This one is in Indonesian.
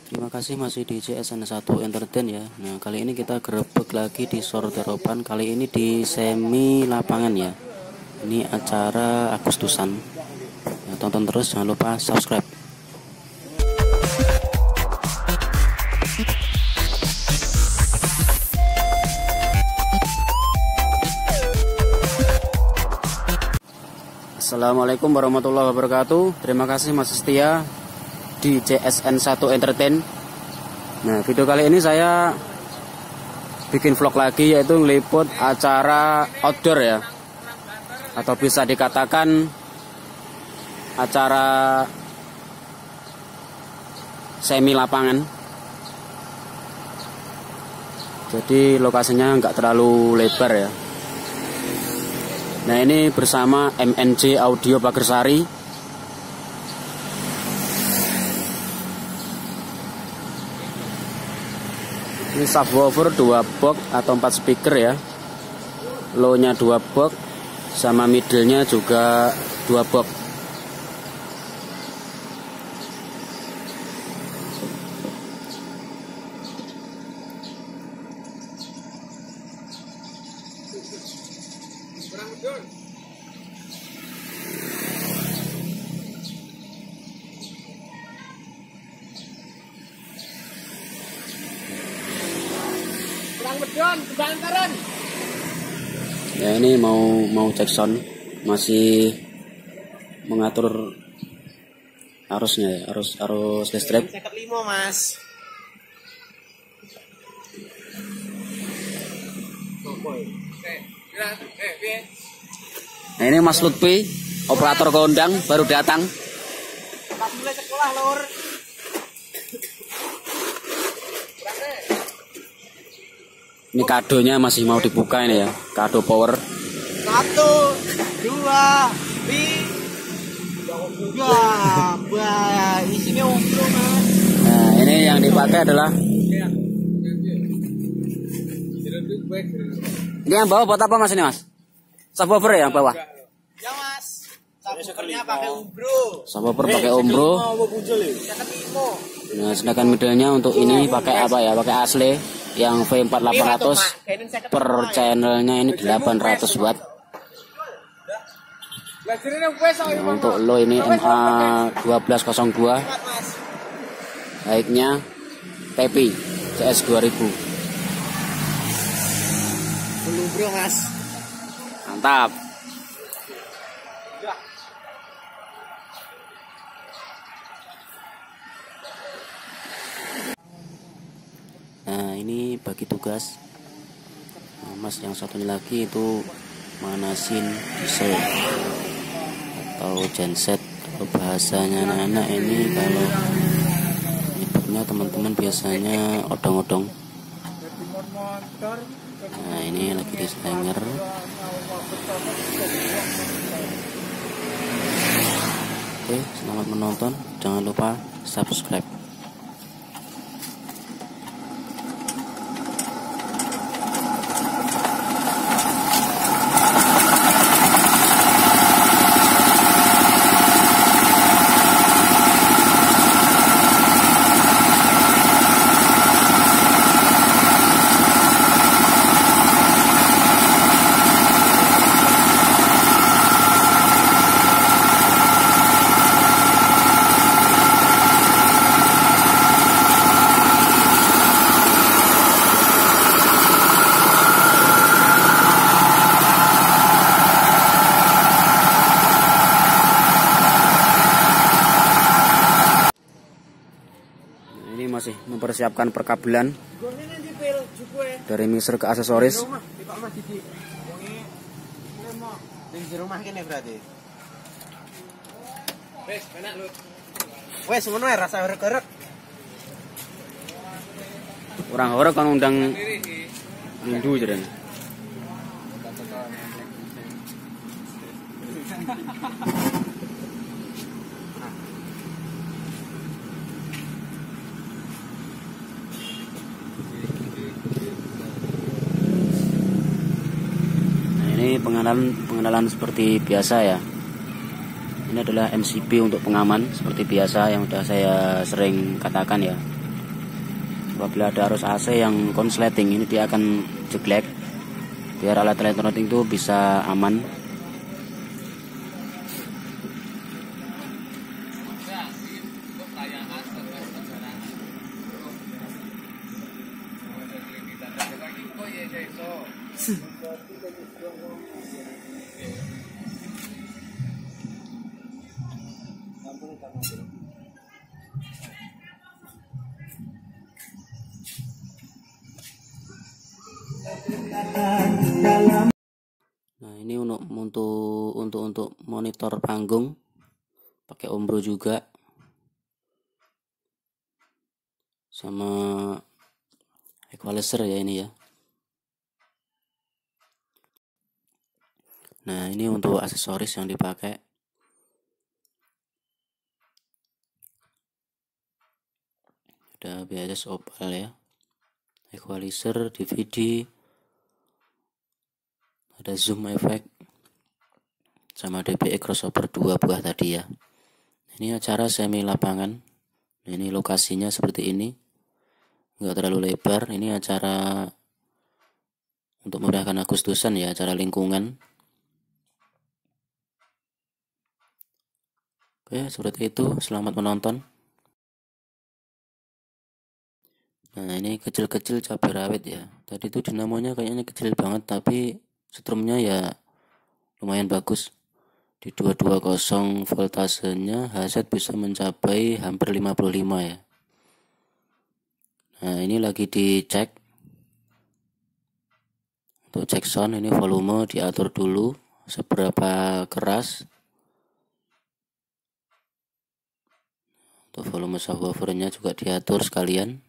Terima kasih masih di CSN1 Entertain ya. Nah, kali ini kita grebek lagi di Sorderopan. Kali ini di semi lapangan ya. Ini acara Agustusan. Ya, tonton terus, jangan lupa subscribe. Assalamualaikum warahmatullahi wabarakatuh. Terima kasih masih setia di CSN1 Entertain. Nah, video kali ini saya bikin vlog lagi, yaitu ngeliput acara outdoor ya, atau bisa dikatakan acara semi lapangan. Jadi lokasinya nggak terlalu lebar ya. Nah, ini bersama MNJ Audio Pagersari. Ini subwoofer 2 box atau 4 speaker ya. Low-nya 2 box, sama middle-nya juga 2 box. Ya, ini mau cek sound, masih mengatur arusnya ya, arus listrik. 55 Mas. Nah, ini Mas Lutfi, operator kondang baru datang. Pas mulai sekolah lur. Ini kadonya masih mau dibuka ini ya, kado power. 1, 2, 3. Isinya umbro Mas. Nah, ini yang dipakai adalah ini yang bawah buat apa Mas ini Mas? Subwoofer ya yang bawah? Ya Mas. Subwoofernya pakai umbro. Subwoofer pakai umbro. Nah, sedangkan middle-nya untuk ini pakai apa ya? Pakai asli yang V4800 per channelnya ini 800 watt. Nah, untuk low ini MA1202, baiknya TP CS 2000. Belum bro Mas. Mantap. Nah, ini bagi tugas. Nah, Mas yang satunya lagi itu manasin diesel atau genset, kalau bahasanya anak-anak ini, kalau nyebutnya teman-teman biasanya odong-odong. Nah, ini lagi di hanger. Oke, selamat menonton, jangan lupa subscribe. Masih mempersiapkan perkabelan dari mixer ke aksesoris. Wes ngono ya rasa horeg-horeg. Orang horeg kan undang Hindu jadinya. Ini pengenalan seperti biasa ya. Ini adalah MCB untuk pengaman seperti biasa yang sudah saya sering katakan ya. apabila ada arus AC yang konsleting, ini dia akan jeglek, biar alat elektronik itu bisa aman. Nah, ini untuk monitor panggung pakai Umbro juga, sama equalizer ya ini ya. Nah, ini untuk aksesoris yang dipakai. Ada BHS Opal ya, equalizer, DVD, ada zoom effect, sama DPI crossover 2 buah tadi ya. Ini acara semi lapangan. Ini lokasinya seperti ini, nggak terlalu lebar. Ini acara untuk memudahkan Agustusan ya, acara lingkungan. Oke, seperti itu. Selamat menonton. Nah, ini kecil-kecil cabai rawit ya. Tadi itu dinamonya kayaknya kecil banget, tapi strumnya ya lumayan bagus. Di 220 voltasenya Hz bisa mencapai hampir 55 ya. Nah, ini lagi dicek. Untuk cek sound, ini volume diatur dulu seberapa keras. Untuk volume subwoofernya juga diatur sekalian.